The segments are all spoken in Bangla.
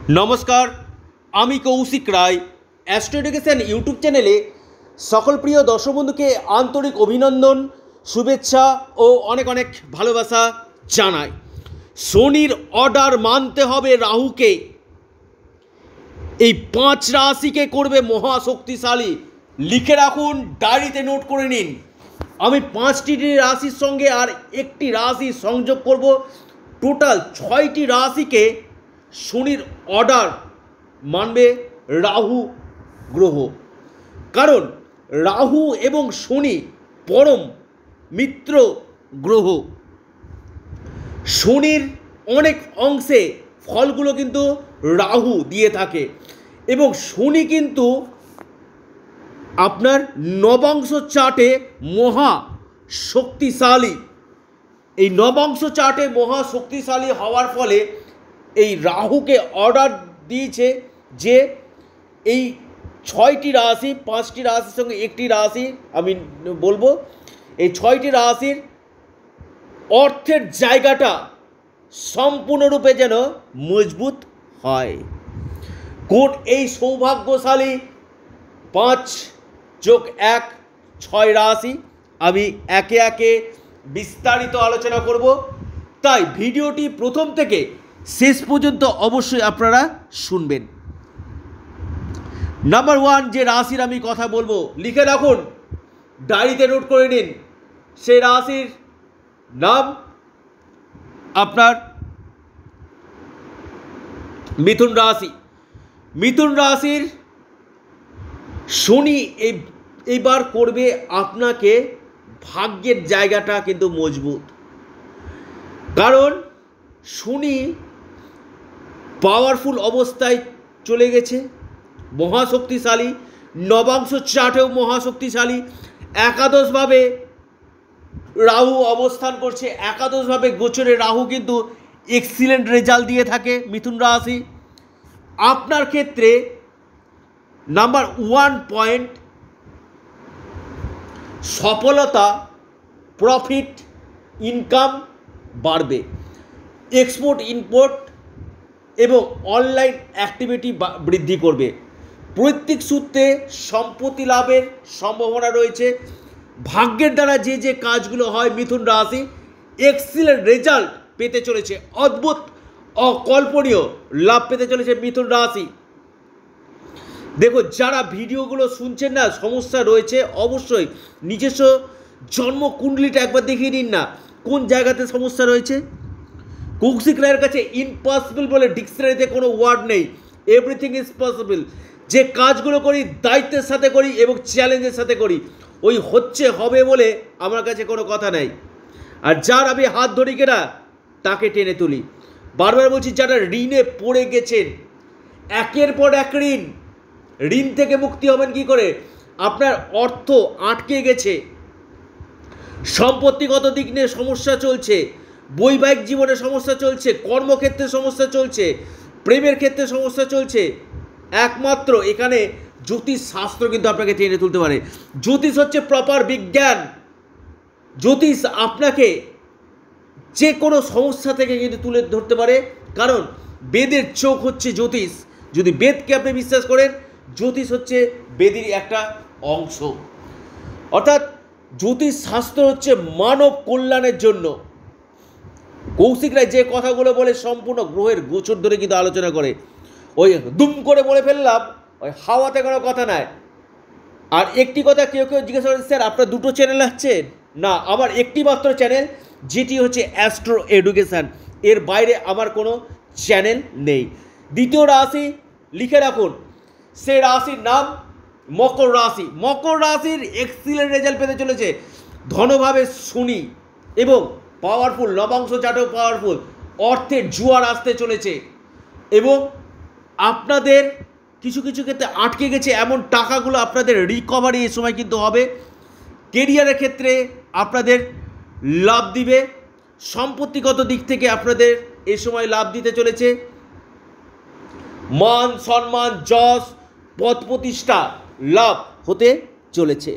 नमस्कार आमी Kaushik Roy astro education YouTube चैनेले सकल प्रिय दर्शक बंधु के आंतरिक अभिनंदन शुभेच्छा और अनेक अनेक भालोबासा जानाई। शनिर अर्डार मानते हबे राहु के पाँच राशि के करबे महाशक्तिशाली लिखे राखुन डायरीते नोट करे निन। आमी पाँचटी राशिर संगे आर एकटी राशि संयोग करब टोटाल छयटी राशि के शनिर अर्डार मानबे राहु ग्रह। कारण राहु एवं शनि परम मित्र ग्रह। शनिर अनेक अंशे फलगुलो किन्तु राहु दिए थाके एवं शनि किन्तु आपनार नवांश चार्टे महा शक्तिशाली। এই নবাংশ চার্টে মহা শক্তিশালী হওয়ার ফলে এই রাহুকে অর্ডার দিয়েছে যে এই ছয়টি রাশি, পাঁচটি রাশির সঙ্গে একটি রাশি আমি বলবো, এই ছয়টি রাশির অর্থের জায়গাটা সম্পূর্ণরূপে যেন মজবুত হয়। কোন এই সৌভাগ্যশালী 5+1 6 রাশি আমি একে একে বিস্তারিত আলোচনা করব, তাই ভিডিওটি প্রথম থেকে শেষ পর্যন্ত অবশ্যই আপনারা শুনবেন। নাম্বার 1 যে রাশির আমি কথা বলবো লিখে রাখুন, ডায়েরিতে নোট করে নিন। সেই রাশির নাম আপনার মিথুন রাশি। মিথুন রাশির শনি এইবার করবে আপনাকে ভাগ্যের জায়গাটা কিন্তু মজবুত। কারণ শনি পাওয়ারফুল অবস্থায় চলে গেছে, মহাশক্তিশালী, নবাংশ চার্টেও মহাশক্তিশালী। একাদশভাবে রাহু অবস্থান করছে, একাদশভাবে গোচরে রাহু কিন্তু এক্সিলেন্ট রেজাল্ট দিয়ে থাকে মিথুন রাশি। আপনার ক্ষেত্রে নাম্বার 1 পয়েন্ট সফলতা, প্রফিট, ইনকাম বাড়বে। এক্সপোর্ট ইম্পোর্ট এবং অনলাইন অ্যাক্টিভিটি বৃদ্ধি করবে। পৈতৃক সূত্রে সম্পত্তি লাভের সম্ভাবনা রয়েছে। ভাগ্যের দ্বারা যে যে কাজগুলো হয় মিথুন রাশি এক্সিলেন্ট রেজাল্ট পেতে চলেছে, অদ্ভুত অকল্পনীয় লাভ পেতে চলেছে মিথুন রাশি। দেখো যারা ভিডিওগুলো শুনছেন না, সমস্যা রয়েছে, অবশ্যই নিজস্ব জন্মকুণ্ডলিটা একবার দেখিয়ে নিন না কোন জায়গাতে সমস্যা রয়েছে। কৌশিক রায়ের কাছে ইম্পসিবল বলে ডিকশনারিতে কোনো ওয়ার্ড নেই, এভরিথিং ইজ পসিবল। যে কাজগুলো করি দায়িত্বের সাথে করি এবং চ্যালেঞ্জের সাথে করি, ওই হচ্ছে হবে বলে আমার কাছে কোনো কথা নাই। আর যার আমি হাত ধরি কেনা তাকে টেনে তুলি। বারবার বলছি, যারা ঋণে পড়ে গেছেন, একের পর এক ঋণ থেকে মুক্তি হবেন কি করে? আপনার অর্থ আটকে গেছে, সম্পত্তিগত দিক নিয়ে সমস্যা চলছে, বৈবাহিক জীবনে সমস্যা চলছে, কর্মক্ষেত্রে সমস্যা চলছে, প্রেমের ক্ষেত্রে সমস্যা চলছে, একমাত্র এখানে জ্যোতিষ শাস্ত্র কিন্তু আপনাকে টেনে তুলতে পারে। জ্যোতিষ হচ্ছে প্রপার বিজ্ঞান। জ্যোতিষ আপনাকে যে কোনো সমস্যা থেকে কিন্তু তুলে ধরতে পারে, কারণ বেদের চোখ হচ্ছে জ্যোতিষ। যদি বেদকে আপনি বিশ্বাস করেন, জ্যোতিষ হচ্ছে বেদের একটা অংশ। অর্থাৎ জ্যোতিষ শাস্ত্র হচ্ছে মানব কল্যাণের জন্য। কৌশিক রায় যে কথাগুলো বলে সম্পূর্ণ গ্রহের গোচর ধরে কিন্তু আলোচনা করে। ওই দুম করে বলে ফেললাম, ওই হাওয়াতে কোনো কথা নাই। আর একটি কথা কেউ কেউ জিজ্ঞাসা করেন, স্যার আপনার দুটো চ্যানেল আছেন? না, আমার একটি মাত্র চ্যানেল, যেটি হচ্ছে অ্যাস্ট্রো এডুকেশান। এর বাইরে আমার কোনো চ্যানেল নেই। দ্বিতীয় রাশি লিখে রাখুন, সে রাশির নাম মকর রাশি। মকর রাশির এক্সিলেন্ট রেজাল্ট পেতে চলেছে ধনভাবে শনি এবং পাওয়ারফুল, নবাংশ চার্টেও পাওয়ারফুল। অর্থের জোয়ার আসতে চলেছে এবং আপনাদের কিছু কিছু ক্ষেত্রে আটকে গেছে এমন টাকাগুলো আপনাদের রিকভারি এই সময় কিন্তু হবে। কেরিয়ারের ক্ষেত্রে আপনাদের লাভ দিবে, সম্পত্তিগত দিক থেকে আপনাদের এই সময় লাভ দিতে চলেছে। মান সম্মান, যশ, পদ প্রতিষ্ঠা লাভ হতে চলেছে।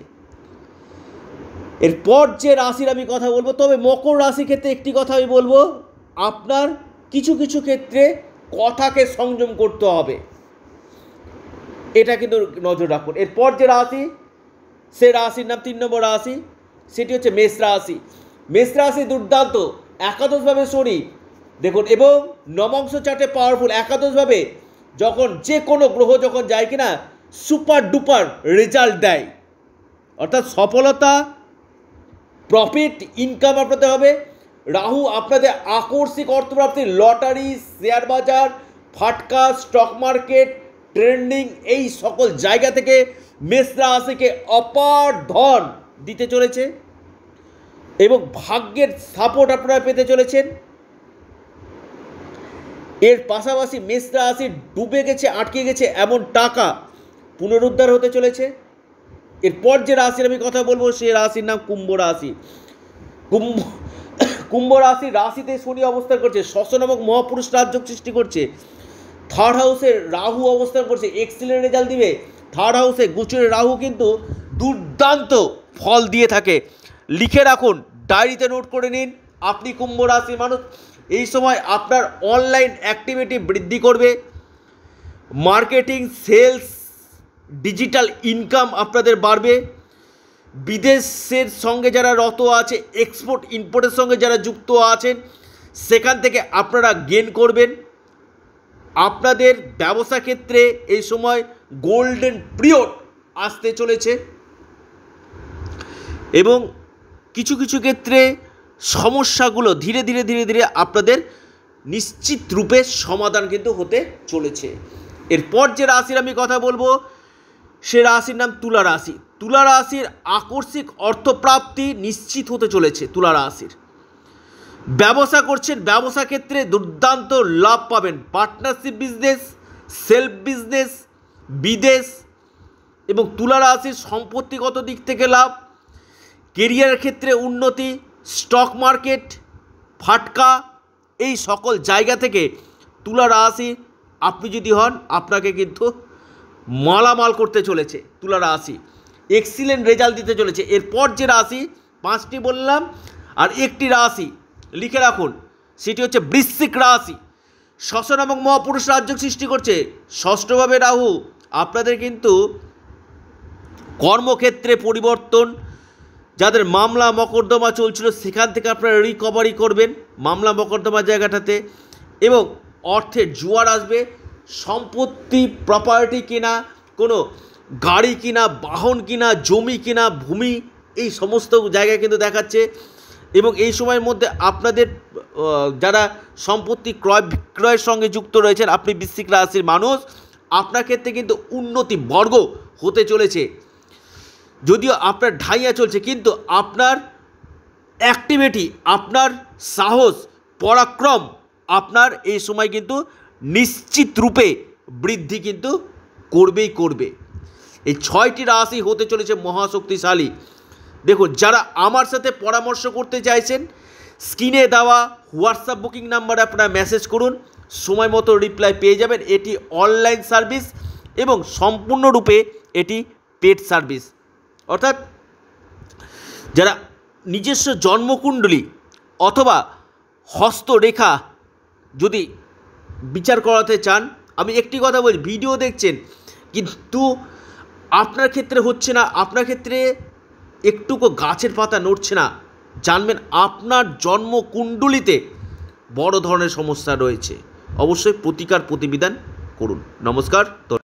এরপর যে রাশির আমি কথা বলবো, তবে মকর রাশির ক্ষেত্রে একটি কথা আমি বলবো, আপনার কিছু কিছু ক্ষেত্রে কথাকে সংযম করতে হবে, এটা কিন্তু নজর রাখুন। এরপর যে রাশি, সে রাশির নাম 3 নম্বর রাশি, সেটি হচ্ছে মেষ রাশি। মেষ রাশি দুর্দান্ত, একাদশভাবে শনি দেখুন, এবং নবাংশ চার্টে পাওয়ারফুল। একাদশভাবে যখন যে কোনো গ্রহ যখন যায় কিনা সুপার ডুপার রেজাল্ট দেয়, অর্থাৎ সফলতা, প্রফিট, ইনকাম আপনাদের হবে। রাহু আপনাদের আকস্মিক অর্থপ্রাপ্তি, লটারি, শেয়ার বাজার, ফাটকা, স্টক মার্কেট, ট্রেন্ডিং, এই সকল জায়গা থেকে মেষ রাশিকে অপার ধন দিতে চলেছে এবং ভাগ্যের সাপোর্ট আপনারা পেতে চলেছেন। এর পাশাপাশি মেষ রাশি ডুবে গেছে, আটকে গেছে এমন টাকা পুনরুদ্ধার হতে চলেছে। এরপর যে রাশির আমি কথা বলবো, সে রাশির নাম কুম্ভ রাশি। কুম্ভ রাশির রাশিতে শনি অবস্থান করছে, ষষ্ঠ নামক মহাপুরুষ রাজযোগ সৃষ্টি করছে। থার্ড হাউসে রাহু অবস্থান করছে, এক্সিলেন্ট রেজাল্ট দিবে। থার্ড হাউসে গোচরে রাহু কিন্তু দুর্দান্ত ফল দিয়ে থাকে। লিখে রাখুন, ডায়েরিতে নোট করে নিন। আপনি কুম্ভ রাশির মানুষ, এই সময় আপনার অনলাইন অ্যাক্টিভিটি বৃদ্ধি করবে, মার্কেটিং, সেলস, ডিজিটাল ইনকাম আপনাদের বাড়বে। বিদেশের সঙ্গে যারা রত আছে, এক্সপোর্ট ইম্পোর্টের সঙ্গে যারা যুক্ত আছেন, সেখান থেকে আপনারা গেন করবেন। আপনাদের ব্যবসা ক্ষেত্রে এই সময় গোল্ডেন পিরিয়ড আসতে চলেছে এবং কিছু কিছু ক্ষেত্রে সমস্যাগুলো ধীরে ধীরে ধীরে ধীরে আপনাদের নিশ্চিত রূপে সমাধান কিন্তু হতে চলেছে। এরপর যে রাশির আমি কথা বলবো, সে রাশির নাম তুলা রাশি। তুলা রাশির আকস্মিক অর্থপ্রাপ্তি নিশ্চিত হতে চলেছে। তুলা রাশির ব্যবসা করছেন, ব্যবসা ক্ষেত্রে দুর্দান্ত লাভ পাবেন। পার্টনারশিপ বিজনেস, সেলফ বিজনেস, বিদেশ এবং তুলা রাশির সম্পত্তিগত দিক থেকে লাভ, কেরিয়ারের ক্ষেত্রে উন্নতি, স্টক মার্কেট, ফাটকা, এই সকল জায়গা থেকে তুলা রাশি আপনি যদি হন, আপনাকে কিন্তু মালামাল করতে চলেছে। তুলা রাশি এক্সিলেন্ট রেজাল্ট দিতে চলেছে। এরপর যে রাশি, 5টি বললাম, আর একটি রাশি লিখে রাখুন, সেটি হচ্ছে বৃশ্চিক রাশি। ষষ্ঠ নামক মহাপুরুষ রাজযোগ সৃষ্টি করছে, ষষ্ঠভাবে রাহু। আপনাদের কিন্তু কর্মক্ষেত্রে পরিবর্তন, যাদের মামলা মকদ্দমা চলছিল সেখান থেকে আপনারা রিকভারি করবেন মামলা মকদ্দমা জায়গাটাতে, এবং অর্থের জোয়ার আসবে। সম্পত্তি, প্রপার্টি কিনা, কোনো গাড়ি কিনা, বাহন কিনা, জমি কিনা, ভূমি, এই সমস্ত জায়গায় কিন্তু দেখাচ্ছে। এবং এই সময়ের মধ্যে আপনাদের যারা সম্পত্তি ক্রয় বিক্রয়ের সঙ্গে যুক্ত রয়েছেন, আপনি বৃশ্চিক রাশির মানুষ, আপনার ক্ষেত্রে কিন্তু উন্নতি বর্গ হতে চলেছে। যদিও আপনার ঢাইয়া চলছে, কিন্তু আপনার অ্যাক্টিভিটি, আপনার সাহস, পরাক্রম আপনার এই সময় কিন্তু নিশ্চিত রূপে বৃদ্ধি কিন্তু করবেই করবে। এই 6টি রাশি হতে চলেছে মহাশক্তিশালী। দেখুন, যারা আমার সাথে পরামর্শ করতে চাইছেন, স্ক্রিনে দেওয়া হোয়াটসঅ্যাপ বুকিং নাম্বারে আপনারা মেসেজ করুন, সময় মতো রিপ্লাই পেয়ে যাবেন। এটি অনলাইন সার্ভিস এবং সম্পূর্ণরূপে এটি পেড সার্ভিস। অর্থাৎ যারা নিজস্ব জন্মকুণ্ডলী অথবা হস্তরেখা যদি বিচার করাতে চান, আমি একটি কথা বলি, ভিডিও দেখছেন কিন্তু আপনার ক্ষেত্রে হচ্ছে না, আপনার ক্ষেত্রে একটুকু গাছের পাতা নড়ছে না, জানবেন আপনার জন্মকুণ্ডলিতে বড় ধরনের সমস্যা রয়েছে। অবশ্যই প্রতিকার প্রতিবিধান করুন। নমস্কার।